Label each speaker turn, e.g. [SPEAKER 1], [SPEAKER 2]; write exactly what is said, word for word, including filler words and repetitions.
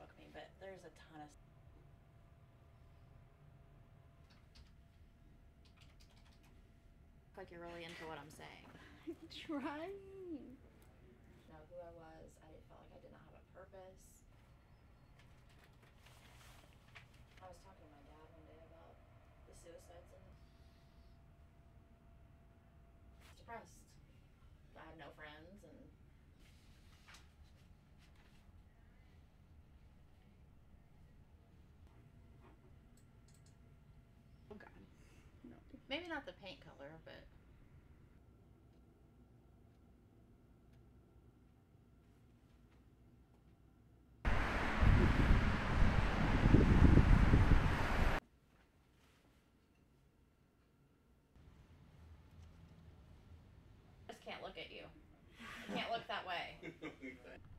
[SPEAKER 1] Facebook me, but there's a ton of. Like you're really into what I'm saying.
[SPEAKER 2] I'm trying.
[SPEAKER 1] Know who I was. I felt like I did not have a purpose. I was talking to my dad one day about the suicides and depressed. I have no friends and
[SPEAKER 2] Oh God. No.
[SPEAKER 1] maybe not the paint color, but I just can't look at you. I can't look that way.